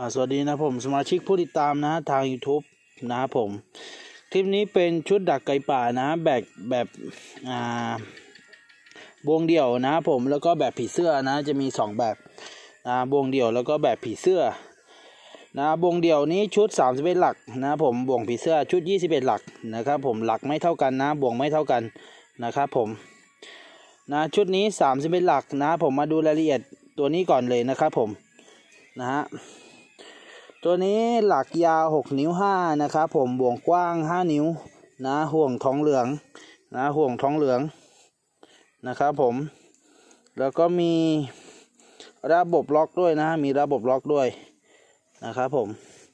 สวัสดีนะผมสมาชิกผู้ติดตามนะทาง YouTube นะครับผมคลิปนี้เป็นชุดดักไก่ป่านะแบบบวงเดี่ยวนะผมแล้วก็แบบผีเสื้อนะจะมี2แบบนะบวงเดี่ยวแล้วก็แบบผีเสื้อนะบวงเดี่ยวนี้ชุด31หลักนะผมบวงผีเสื้อชุด21หลักนะครับผมหลักไม่เท่ากันนะบวงไม่เท่ากันนะครับผมนะชุดนี้31หลักนะผมมาดูรายละเอียดตัวนี้ก่อนเลยนะครับผมนะฮะตัวนี้หลักยาว6 นิ้ว 5นะครับผมบ่วงกว้าง5 นิ้วนะห่วงทองเหลืองนะห่วงทองเหลืองนะครับผมแล้วก็มีระบบล็อกด้วยนะมีระบบล็อกด้วยนะครับผม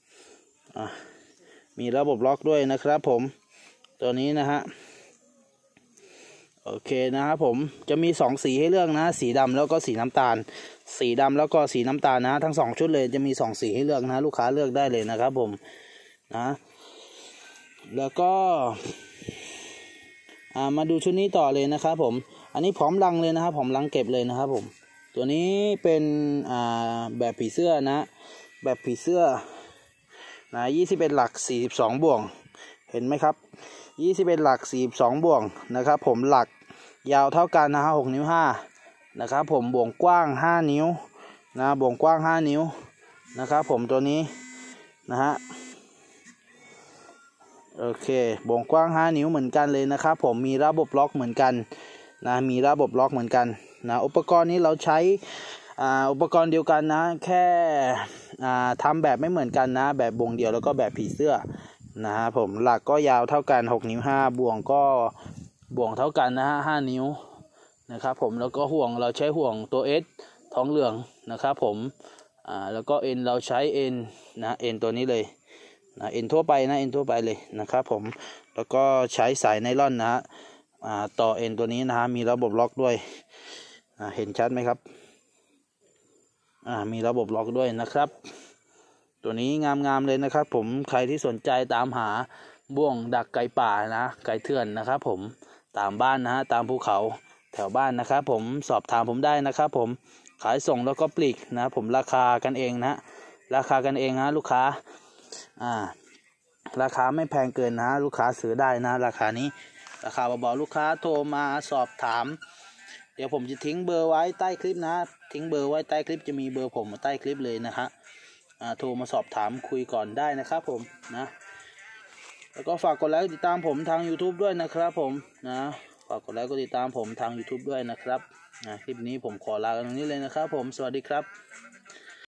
มีระบบล็อกด้วยนะครับผมตัวนี้นะฮะโอเคนะครับผมจะมี2สีให้เลือกนะสีดำแล้วก็สีน้ำตาลสีดำแล้วก็สีน้ำตาลนะทั้ง2ชุดเลยจะมี2สีให้เลือกนะลูกค้าเลือกได้เลยนะครับผมนะแล้วก็มาดูชุดนี้ต่อเลยนะครับผมอันนี้พร้อมรังเลยนะครับผมรังเก็บเลยนะครับผมตัวนี้เป็นแบบผีเสื้อนะแบบผีเสื้อนะ21หลัก42บ่วงเห็นไหมครับ21หลัก42บ่วงนะครับผมหลักยาวเท่ากันนะฮะ6 นิ้ว 5นะครับผมบ่วงกว้าง5 นิ้วนะบ่วงกว้าง5 นิ้วนะครับผมตัวนี้นะฮะโอเคบ่วงกว้าง5 นิ้วเหมือนกันเลยนะครับผมมีระบบล็อกเหมือนกันนะมีระบบล็อกเหมือนกันนะอุปกรณ์นี้เราใช้อุปกรณ์เดียวกันนะแค่ทำแบบไม่เหมือนกันนะแบบบ่วงเดียวแล้วก็แบบผีเสื้อนะครับผมหลักก็ยาวเท่ากัน6 นิ้ว 5บ่วงก็บ่วงเท่ากันนะฮะ5 นิ้วนะครับผมแล้วก็ห่วงเราใช้ห่วงตัว S ทองเหลืองนะครับผมแล้วก็ N เราใช้ N นะ N ตัวนี้เลยนะ N ทั่วไปนะ N ทั่วไปเลยนะครับผมแล้วก็ใช้สายไนล่อนนะฮะต่อ N ตัวนี้นะฮะมีระบบล็อกด้วยเห็นชัดไหมครับมีระบบล็อกด้วยนะครับตัวนี้งามเลยนะครับผมใครที่สนใจตามหาบ่วงดักไก่ป่านะไก่เถื่อนนะครับผมตามบ้านนะฮะตามภูเขาแถวบ้านนะครับผมสอบถามผมได้นะครับผมขายส่งแล้วก็ปลีกนะผมราคากันเองนะราคากันเองนะลูกค้าราคาไม่แพงเกินนะลูกค้าซื้อได้นะราคานี้ราคาเบาๆลูกค้าโทรมาสอบถามเดี๋ยวผมจะทิ้งเบอร์ไว้ใต้คลิปนะทิ้งเบอร์ไว้ใต้คลิปจะมีเบอร์ผมใต้คลิปเลยนะฮะโทรมาสอบถามคุยก่อนได้นะครับผมนะแล้วก็ฝากกดไลค์ติดตามผมทาง YouTube ด้วยนะครับผมนะฝากกดไลค์กดติดตามผมทาง YouTube ด้วยนะครับคลิปนี้ผมขอลากันตรงนี้เลยนะครับผมสวัสดีครับ